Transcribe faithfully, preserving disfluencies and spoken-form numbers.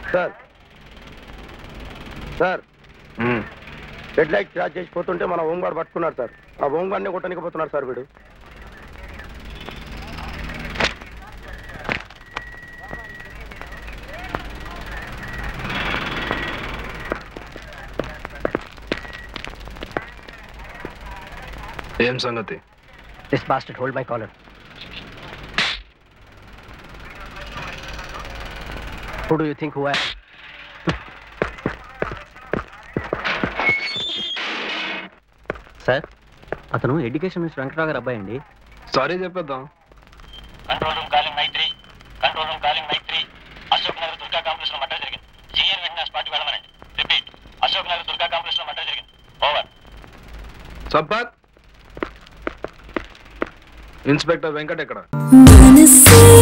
Sir sir red light cross చేసిపోతుంటే మన home guard పట్టుకున్నారు సార్. ఆ హోంగార్డ్ని కొట్టనికపోతున్నారు సార్ వీడు. ఏం సంగతి? This bastard hold my collar. Who do you think who I am? Sir, అతను ఎడ్యుకేషన్ మినిస్టర్ వెంకటరావు గారు అబ్బాయి అండి. సారీ చెప్పేద్దాం. Control room calling night three control room calling night three Ashok Nagar Durga complex లో మర్డర్ జరిగింది. జీఎన్ వెంటనే స్పాట్ వెళ్ళమనండి. రిపీట్, అశోక్ నగర్ దుర్గా కాంప్లెక్స్ లో మర్డర్ జరిగింది. ఓవర్. సంపత్, ఇన్స్పెక్టర్ వెంకట్ ఎక్కడ?